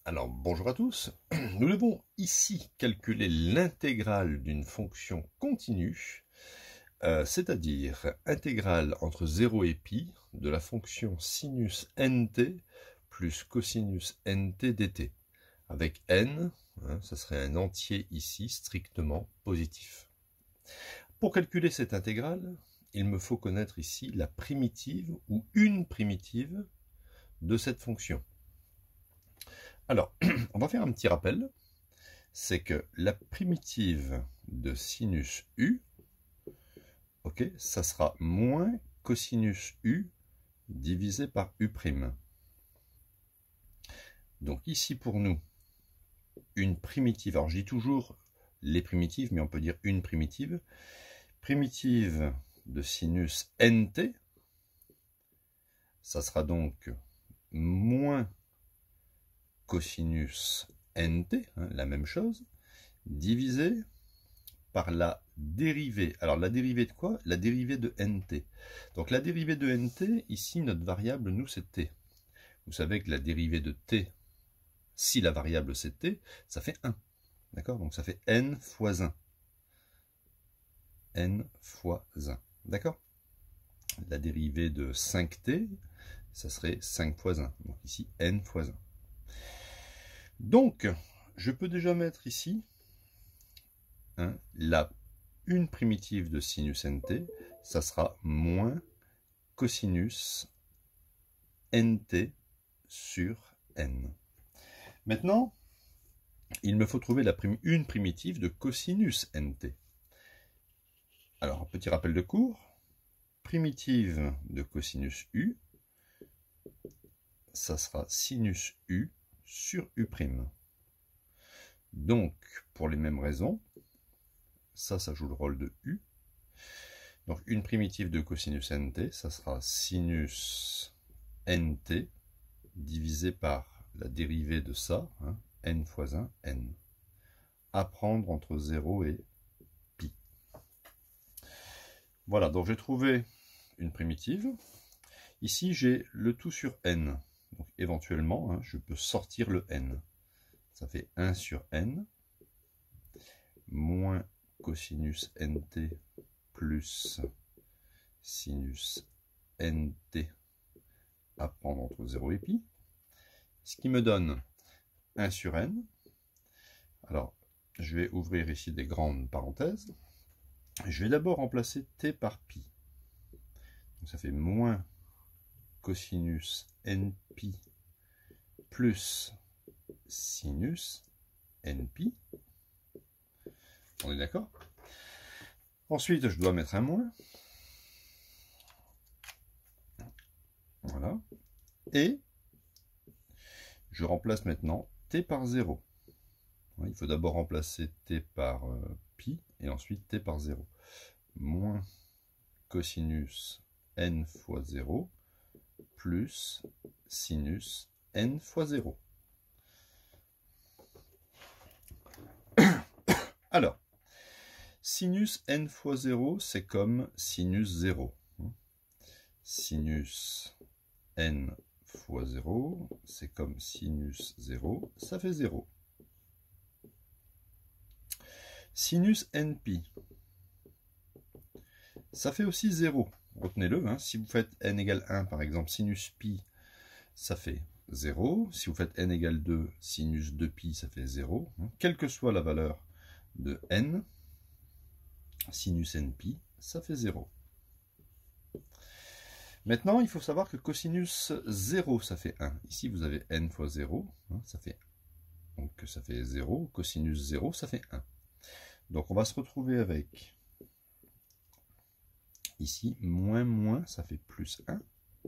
Alors, bonjour à tous. Nous devons ici calculer l'intégrale d'une fonction continue, c'est-à-dire intégrale entre 0 et pi de la fonction sinus nt plus cosinus nt dt, avec n, ça serait un entier ici strictement positif. Pour calculer cette intégrale, il me faut connaître ici la primitive ou une primitive de cette fonction. Alors, on va faire un petit rappel, c'est que la primitive de sinus u, ok, ça sera moins cosinus u divisé par u'. Donc ici pour nous, une primitive, alors je dis toujours les primitives, mais on peut dire une primitive de sinus nt, ça sera donc moins cosinus nt, la même chose, divisé par la dérivée. Alors la dérivée de quoi? La dérivée de nt. Donc la dérivée de nt, ici notre variable, nous, c'est t. Vous savez que la dérivée de t, si la variable c'est t, ça fait 1. D'accord? Donc ça fait n fois 1. n fois 1. D'accord? La dérivée de 5t, ça serait 5 fois 1. Donc ici, n fois 1. Donc, je peux déjà mettre ici une primitive de sinus nt, ça sera moins cosinus nt sur n. Maintenant, il me faut trouver une primitive de cosinus nt. Alors, un petit rappel de cours. Primitive de cosinus u, ça sera sinus u sur u'. Donc, pour les mêmes raisons, ça joue le rôle de u. Donc, une primitive de cosinus nt, ça sera sinus nt divisé par la dérivée de ça, n fois 1, n. À prendre entre 0 et pi. Voilà, donc j'ai trouvé une primitive. Ici, j'ai le tout sur n. Donc, éventuellement, je peux sortir le n. Ça fait 1 sur n, moins cosinus nt plus sinus nt à prendre entre 0 et pi. Ce qui me donne 1 sur n. Alors, je vais ouvrir ici des grandes parenthèses. Je vais d'abord remplacer t par pi. Donc, ça fait moins cosinus npi plus sinus npi. On est d'accord? Ensuite, je dois mettre un moins. Voilà. Et je remplace maintenant t par 0. Il faut d'abord remplacer t par pi et ensuite t par 0. Moins cosinus n fois 0 plus sinus n fois 0. Alors, sinus n fois 0, c'est comme sinus 0. Sinus n fois 0, c'est comme sinus 0, ça fait 0. Sinus npi, ça fait aussi 0. Retenez-le, si vous faites n égale 1, par exemple, sinus pi, ça fait 0. Si vous faites n égale 2, sinus 2pi, ça fait 0. Quelle que soit la valeur de n, sinus npi, ça fait 0. Maintenant, il faut savoir que cosinus 0, ça fait 1. Ici, vous avez n fois 0, ça fait 1. Donc, ça fait 0. Cosinus 0, ça fait 1. Donc, on va se retrouver avec, ici, moins, ça fait plus 1.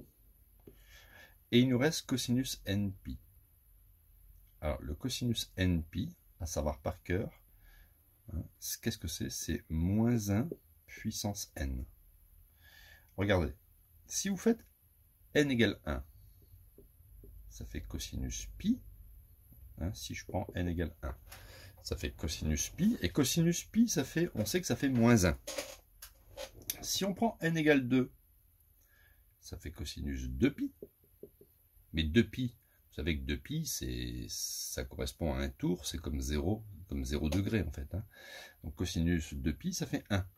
Et il nous reste cosinus npi. Alors, le cosinus npi, à savoir par cœur, qu'est-ce que c'est? C'est moins 1 puissance n. Regardez, si vous faites n égale 1, ça fait cosinus pi. Si je prends n égale 1, ça fait cosinus pi. Et cosinus pi, ça fait, on sait que ça fait moins 1. Si on prend n égale 2, ça fait cosinus 2pi. Mais 2pi, Vous savez que 2π, ça correspond à un tour, c'est comme 0 degré en fait. Hein. Donc cosinus 2π, ça fait 1.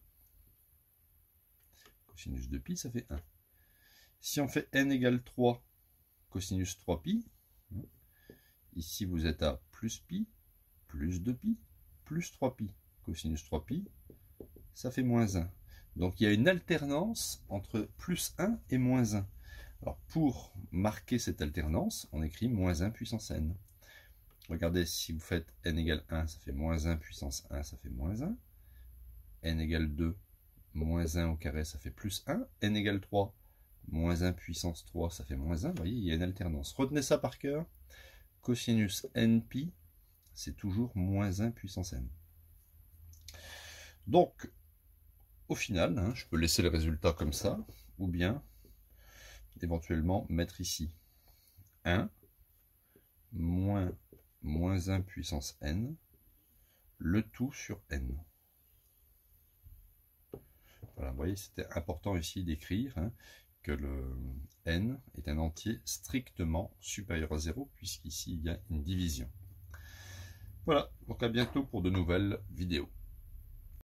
Cosinus 2π, ça fait 1. Si on fait n égale 3, cosinus 3π, ici vous êtes à plus π, plus 2π, plus 3π. Cosinus 3π, ça fait moins 1. Donc il y a une alternance entre plus 1 et moins 1. Alors pour marquer cette alternance, on écrit moins 1 puissance n. Regardez, si vous faites n égale 1, ça fait moins 1 puissance 1, ça fait moins 1. n égale 2, moins 1 au carré, ça fait plus 1. n égale 3, moins 1 puissance 3, ça fait moins 1. Vous voyez, il y a une alternance. Retenez ça par cœur. Cosinus nπ, c'est toujours moins 1 puissance n. Donc, au final, hein, je peux laisser le résultat comme ça, ou bien éventuellement mettre ici 1 moins 1 puissance n, le tout sur n. Voilà, vous voyez, c'était important ici d'écrire hein, que le n est un entier strictement supérieur à 0, puisqu'ici il y a une division. Voilà, donc à bientôt pour de nouvelles vidéos.